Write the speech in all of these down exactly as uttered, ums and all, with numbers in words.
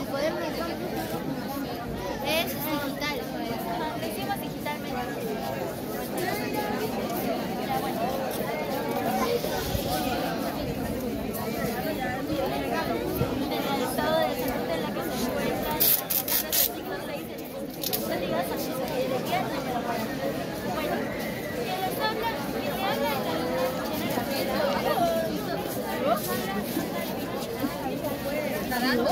el poder mental es digital. Lo hicimos digitalmente. Del estado de salud en la que se encuentran las personas del siglo seis en instituciones de Secretaría número cuarenta. Bueno, quien les habla, quien le habla es la alumna Luciana Gabriela. ¿Está dando?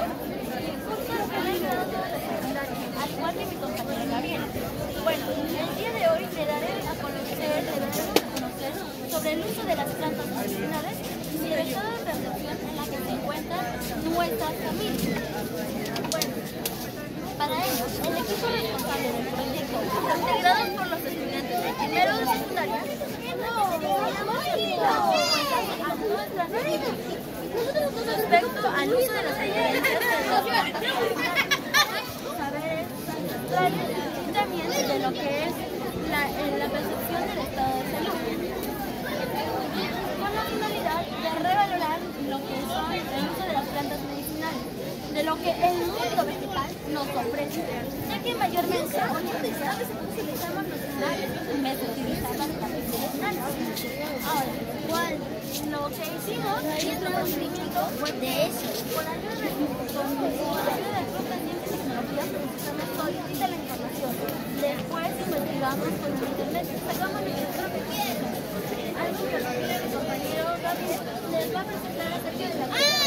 Al igual que mi compañera Gabriela. Bueno, el día de hoy le daré a conocer, le daremos a conocer sobre el uso de las plantas medicinales y el estado de percepción en la que se encuentran nuestras familias. Bueno, para ello, el equipo responsable del proyecto, integrado por los estudiantes de primero de secundaria, respecto al uso de las evidencias de las plantas medicinales, saberes ancestrales y también de lo que es la, la percepción del estado de salud, con la finalidad de revalorar lo que son el uso de las plantas medicinales, de lo que el mundo vegetal nos ofrece, ya que mayormente utilizamos los animales en vez de utilizar las plantas medicinales. Ahora, igual, lo que hicimos es un conocimiento de eso, con ayuda de ciencia y tecnología, procesamos toda la información. Después investigamos con el internet, sacamos nuestro propio proyecto. Algo que mi compañero Gabriel les va a presentar acerca de la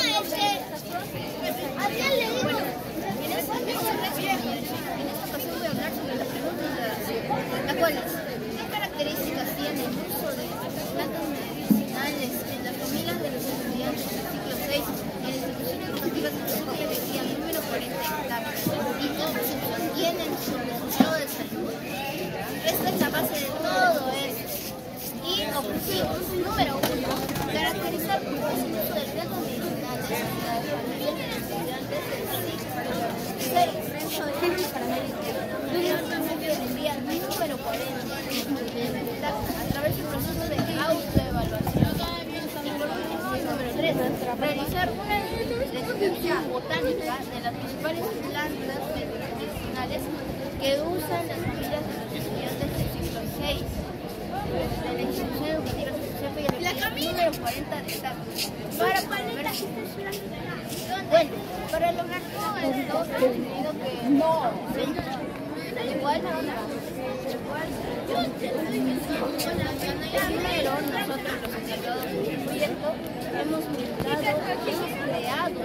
bueno, en esta ocasión voy a hablar sobre las preguntas de las cuales, ¿qué características tiene el uso de plantas medicinales en las familias de los estudiantes del ciclo seis en instituciones educativas de Secretaría número cuarenta y qué percepción tienen sobre el estado de salud? Esta es la base de todo esto. Y objetivos, número uno, caracterizar el uso de plantas medicinales en las familias de los estudiantes del ciclo seis para Secretaría número cuarenta a través del proceso de autoevaluación. Número tres, realizar una descripción botánica de las principales plantas medicinales que usan las familias de los estudiantes del ciclo seis de la institución educativa y el número cuarenta de esta para poder bueno, para lograr todo esto he tenido que no igual primero nosotros los encargados del proyecto hemos buscado, hemos creado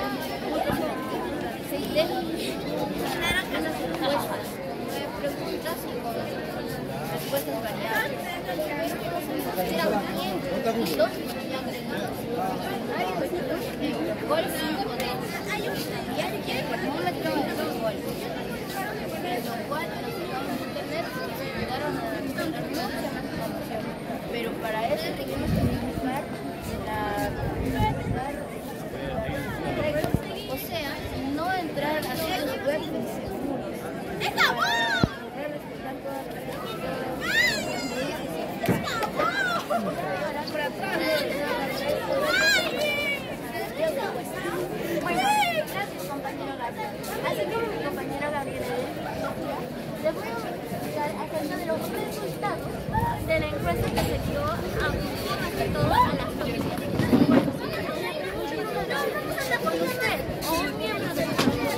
seis encuestas, nueve preguntas y con respuestas variadas. Y dos gol cinco de termómetro de gol, lo cual los internet nos ayudaron a dar mucha más información, pero para eso tenemos que utilizar la regla, o sea, no entrar a sitios web inseguros. Bueno, gracias compañero Gabriel. Así como mi compañera Gabriela les voy a explicar acerca de los resultados de la encuesta que se dio a más que todo a las familias. Bueno, con usted o un miembro de la familia.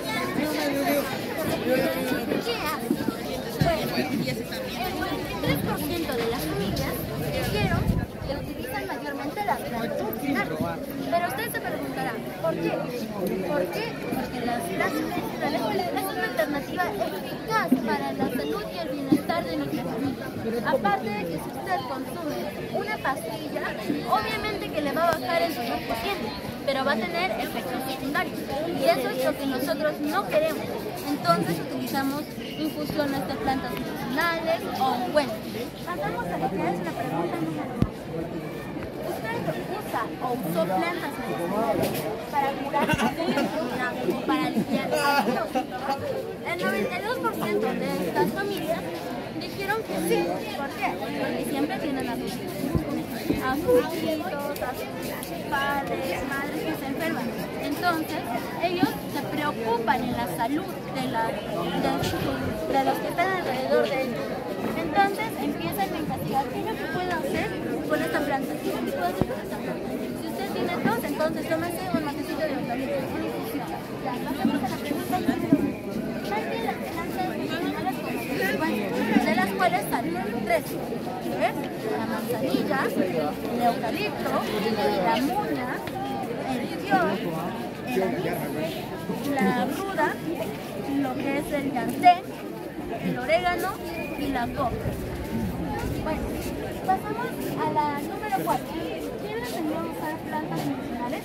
¿Qué hace? Bueno, el noventa y tres por ciento de las familias dijeron que utilizan mayormente las plantas medicinales. Pero usted se preguntará, ¿por qué? ¿Por qué? Porque las plantas medicinales es una alternativa eficaz para la salud y el bienestar de nuestra familia. Aparte de que si usted consume una pastilla, obviamente que le va a bajar el dolor que tiene, pero va a tener efectos secundarios. Y eso es lo que nosotros no queremos. Entonces utilizamos infusiones de plantas medicinales o ungüentos. Pasamos a lo que es la pregunta número uno. ¿Usted usa o usó plantas medicinales para curar o para limpiar el el noventa y dos por ciento de estas familias dijeron que sí. ¿Por qué? Porque siempre tienen a sus a sus hijitos, a sus padres, madres que se enferman. Entonces, ellos se preocupan preocupan en la salud de, la, de, su, de los que están alrededor de ellos. Entonces empiezan a investigar qué es lo que puedo hacer con esta planta, qué es lo que puedo hacer con esta planta. Si usted tiene tos, entonces tómese un matecito de eucalipto. Ya, pasamos a la pregunta número uno. ¿Cuál tiene las plantas medicinales como de las cuales salen tres? ¿Ves? La manzanilla, el eucalipto, la muña, el tiol, el anís, la ruda, lo que es el yantén, el orégano y la coca. Bueno, pasamos a la número cuatro. ¿Quién les enseñó a usar plantas medicinales?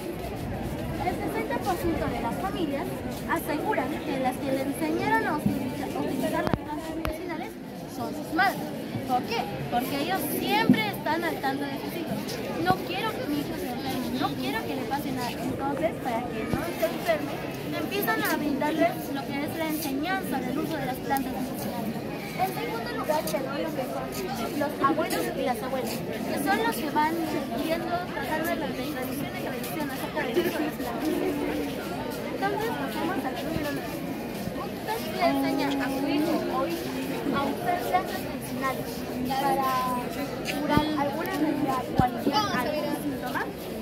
El sesenta por ciento de las familias aseguran que las que le enseñaron a utilizar, a utilizar las plantas medicinales son sus madres. ¿Por qué? Porque ellos siempre están al tanto de sus hijos. No quiero que mi hijo se enferme, no quiero que le pase nada. Entonces, para que no se enferme, empiezan a brindarles lo que es la enseñanza del uso de las plantas medicinales. En segundo lugar, quedó lo que son los abuelos y las abuelas, que son los que van viendo, tratando de la tradición y tradición acerca del uso de las plantas. Entonces, pasamos al número nueve. ¿Usted le enseña a su hijo o hija a usar plantas medicinales para curar alguna enfermedad o aliviar algún síntoma?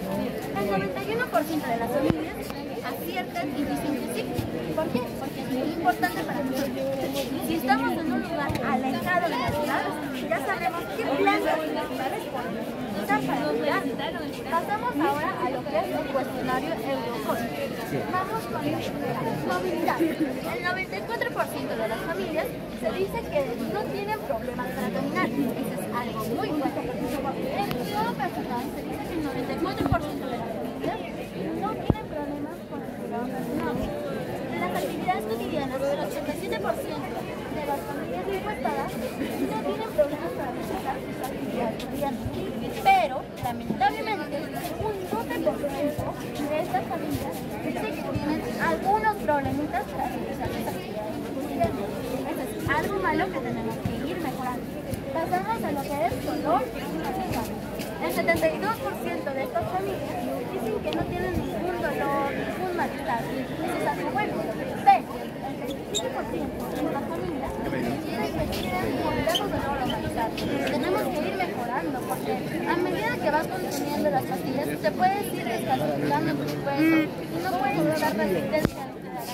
El noventa y uno por ciento de las familias aciertan y dicen que sí. ¿Por qué? Porque es muy importante para nosotros. Si estamos en un lugar alejado de la ciudad, ya sabemos qué plantas medicinales podemos usar para curar. Pasamos ahora a lo que es el cuestionario Eurocod. Vamos con la primera, movilidad. El noventa y cuatro por ciento de las familias se dice que no tienen problemas para caminar. Eso es algo muy bueno. En cuidado personal se dice que el noventa y cuatro por ciento de las familias no tienen problemas con el cuidado personal. En las actividades cotidianas, el ochenta y siete por ciento de las familias encuestadas no tienen problemas para realizar sus actividades cotidianas. Pero, lamentablemente, un doce por ciento de estas familias dicen que tienen algunos problemitas para realizar sus actividades cotidianas. Eso es algo malo que tenemos que ir mejorando. Pasamos a lo que es dolor y malestar. El setenta y dos por ciento de estas familias dicen que no tienen ningún dolor, ningún malestar. Eso es algo bueno. Pero el veintisiete por ciento de las familias dicen que tienen moderado dolor o malestar. Tenemos que ir mejorando porque a medida que vas consumiendo las pastillas te puedes ir descalcificando tu cuerpo y no puedes dar resistencia a lo que da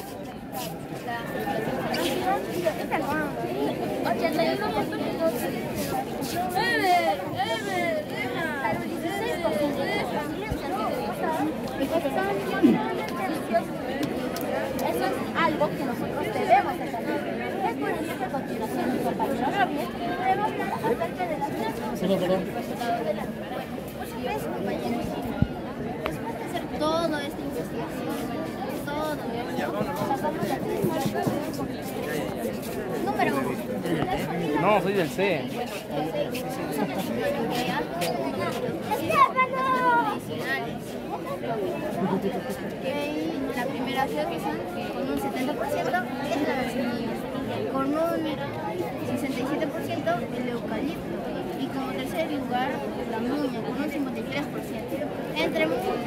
la ochenta y uno por ciento pero el dieciséis por ciento de las familias que han sido encuestadas están moderadamente ansiosos. Eso es algo que nosotros debemos hacer. Es por eso que a continuación mi compañero Gabriel le va a hablar acerca de las plantas y los resultados de la bueno, muchas gracias, compañeros. Después de hacer toda esta investigación, todo esto, pasamos a la número uno. No, soy del C. Que la primera opción que son con un setenta por ciento es la manzanilla, con un sesenta y siete por ciento el eucalipto y como tercer lugar la muña con un cincuenta y tres por ciento. Entre muchos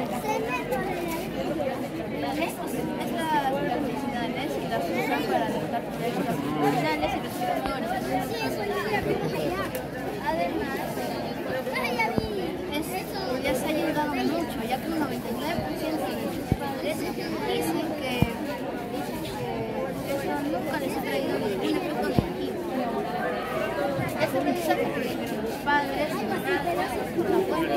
estos es la plantas medicinales y las usan para tratar problemas medicinales y respiratorios. Además, esto ya se ha ayudado mucho, ya que un noventa y nueve por ciento de sus padres dicen que, dicen que eso nunca les ha traído ningún efecto negativo. Esto precisa porque los padres por la fuente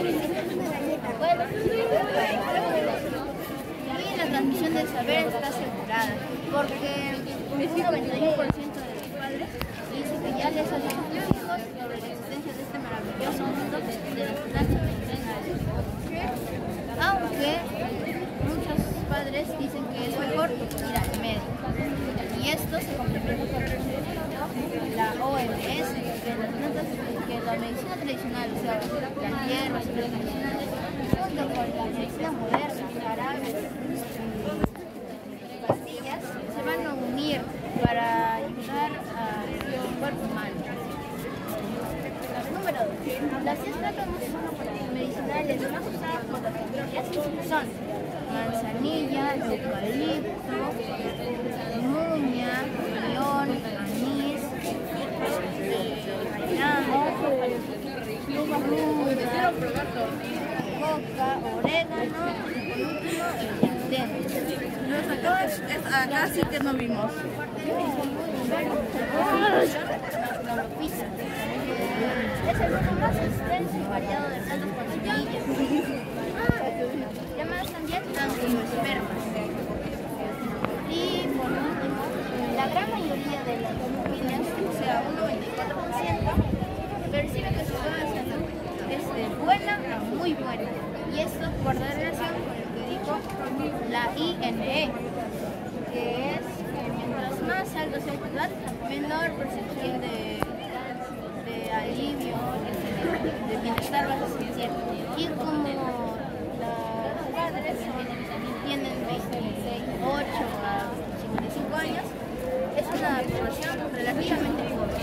y la transmisión del saber está asegurada, porque un noventa y uno por ciento de los padres dicen que ya les ha dicho a sus hijos sobre la existencia de este maravilloso mundo de las plantas medicinales. Aunque muchos padres dicen que es mejor ir al médico. Y esto se complementa por la O M S, que las plantas, que la medicina tradicional, o sea, las hierbas y las medicinales, junto con la medicina moderna, jarabes, pastillas, se van a unir para ayudar al cuerpo humano. Número dos. Las diez plantas medicinales más usadas por las familias son manzanilla, eucalipto, mumia, león, anís, coca, orégano y por último el jengibre. Acá sí que no vimos. Es el uno más extenso y variado de platos con semillas, llamadas también angiospermas. Y por último, la gran mayoría de las familias, o sea, un noventa y cuatro por ciento, percibe que su zona de salud es de buena a muy buena. Y esto guarda relación con lo que dijo la I N E, que es que mientras más alto sea el pulgar, menor percepción de, de alivio, de, de bienestar vas a sentir. Y como los padres tienen veintiséis, ocho a cincuenta y cinco años, es una población relativamente joven.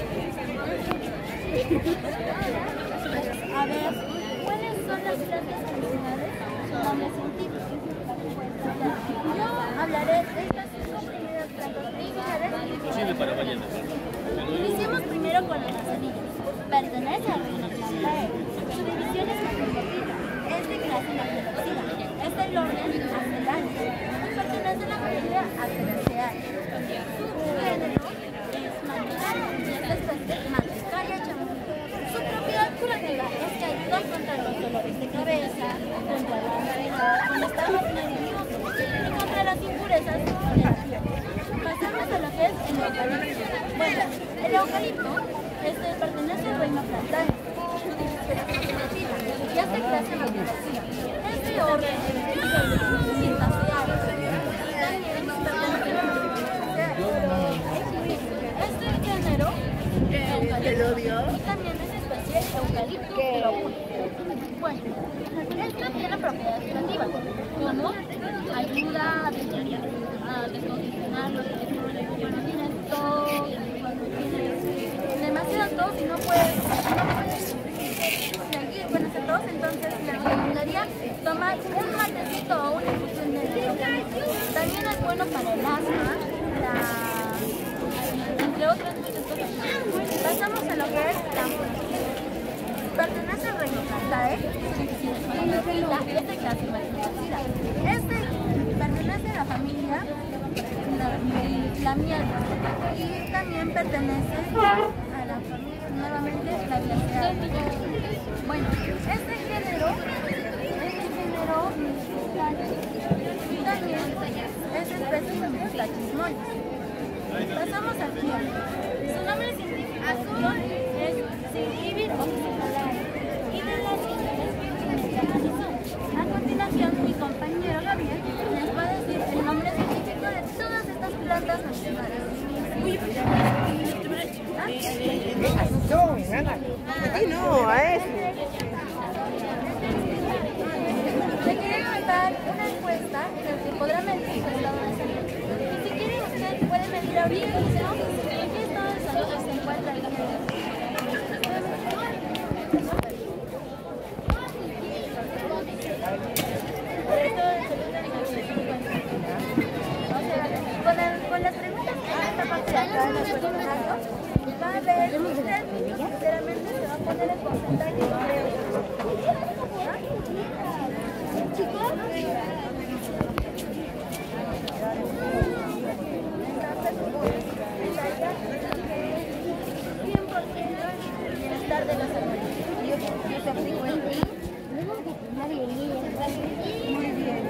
A ver, ¿cuáles son las plantas medicinales? Su nombre científico. Yo hablaré de estas cinco primeras plantas medicinales. Iniciemos primero con las manzanillas. Pertenece al reino Plantae. Su división es macroscópica. Es de clase Macrolopsida. Es del orden Acelaria. Pertenece a la familia Aceraceae. Su género es Mandicaria y es la especie Mandicaria chamú. Su propiedad curativa es que ayuda contra los dolores de cabeza, contra la ansiedad, cuando estamos nerviosos y contra las impurezas de la piel. Pasamos a lo que es el eucalipto. Bueno, el eucalipto este, pertenece al reino Plantae. Su división es macrolopsida y es de clase Macrolopsida. Es de orden Cientaceae y también pertenece a la familia Este género eucalipto y también es especie Eucaliptus globulus. Bueno, esto tiene propiedades curativas, como ayuda a descongestionar, a descongestionar los intestinos cuando tienes tos, cuando tienes demasiado tos y no puedes, no puedes seguir con ese tos, entonces le recomendaría tomar un matecito o una infusión de eucalipto. También es bueno para el asma, la, entre otras muchas cosas. Pasamos a lo que es la pertenece al reino Plantae, y la es de clase Macrolopsida. Este pertenece a la familia Lamiaceae y también pertenece a la familia, nuevamente, la Viaceae. Bueno, este género, este género y también es especie de Plachismoides. Pasamos al clima. Su nombre científico es Zingibir oxycolare y de las islas Amazon. A continuación, mi compañero Gabriel les va a decir el nombre científico de todas estas plantas nacionales. Aquí no, a eso. Le quiero mandar una encuesta en la que podrá medir su estado de salud. Y si quiere usted puede medir ahorita, ¿no? ¿En qué estado de salud se encuentra el día? Con, el, con las preguntas en esta parte de acá en el cuestionario, va a ver si usted sinceramente se va a poner el porcentaje de chicos. cien por ciento el bienestar de los animales. Yo, yo te aplico en ti. Muy bien.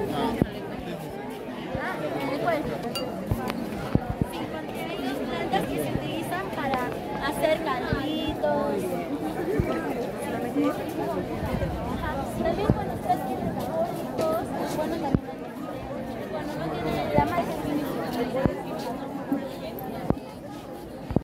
Después, sí, contiene dos plantas que se utilizan para hacer calditos.